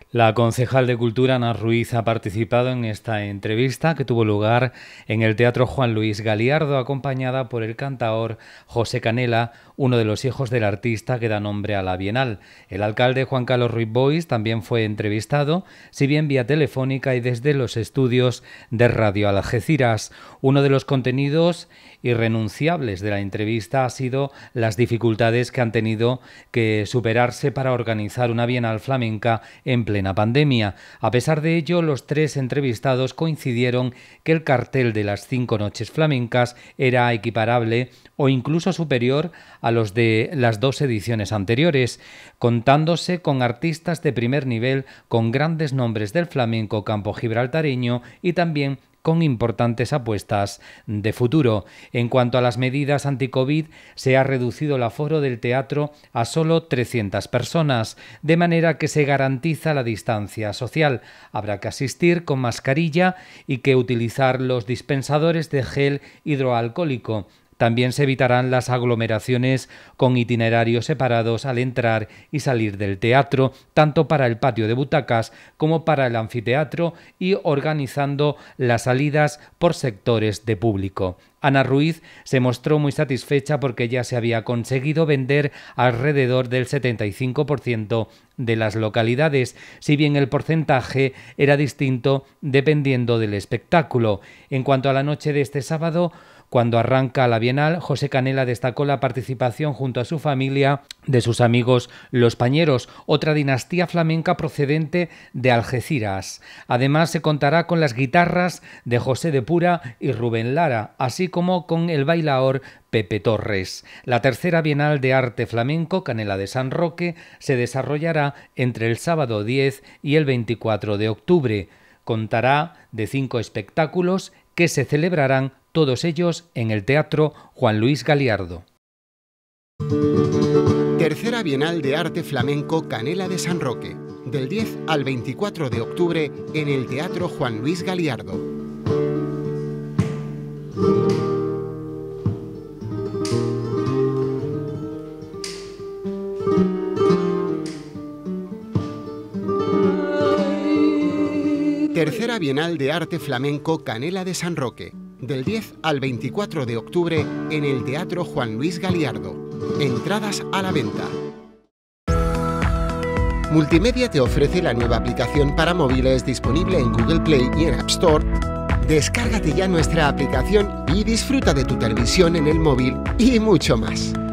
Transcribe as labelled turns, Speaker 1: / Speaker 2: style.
Speaker 1: La concejal de Cultura, Ana Ruiz, ha participado en esta entrevista que tuvo lugar en el Teatro Juan Luis Galiardo, acompañada por el cantaor José Canela, uno de los hijos del artista que da nombre a la Bienal. El alcalde Juan Carlos Ruiz Boix también fue entrevistado, si bien vía telefónica y desde los estudios de Radio Algeciras. Uno de los contenidos irrenunciables de la entrevista ha sido las dificultades que han tenido que superarse para organizar una Bienal flamenca en plena pandemia. A pesar de ello, los tres entrevistados coincidieron que el cartel de las 5 noches flamencas era equiparable o incluso superior a los de las 2 ediciones anteriores, contándose con artistas de primer nivel con grandes nombres del flamenco campo-gibraltareño y también con importantes apuestas de futuro. En cuanto a las medidas anti-COVID, se ha reducido el aforo del teatro a solo 300 personas, de manera que se garantiza la distancia social. Habrá que asistir con mascarilla y que utilizar los dispensadores de gel hidroalcohólico. También se evitarán las aglomeraciones con itinerarios separados al entrar y salir del teatro, tanto para el patio de butacas como para el anfiteatro, y organizando las salidas por sectores de público. Ana Ruiz se mostró muy satisfecha porque ya se había conseguido vender alrededor del 75% de las localidades, si bien el porcentaje era distinto dependiendo del espectáculo. En cuanto a la noche de este sábado, cuando arranca la Bienal, José Canela destacó la participación junto a su familia de sus amigos Los Pañeros, otra dinastía flamenca procedente de Algeciras. Además, se contará con las guitarras de José de Pura y Rubén Lara, así como con el bailaor Pepe Torres. La tercera Bienal de Arte Flamenco, Canela de San Roque, se desarrollará entre el sábado 10 y el 24 de octubre. Contará de 5 espectáculos que se celebrarán todos ellos en el Teatro Juan Luis Galiardo.
Speaker 2: Tercera Bienal de Arte Flamenco Canela de San Roque, del 10 al 24 de octubre en el Teatro Juan Luis Galiardo. Tercera Bienal de Arte Flamenco Canela de San Roque, del 10 al 24 de octubre en el Teatro Juan Luis Galiardo. Entradas a la venta. Multimedia te ofrece la nueva aplicación para móviles disponible en Google Play y en App Store. Descárgate ya nuestra aplicación y disfruta de tu televisión en el móvil y mucho más.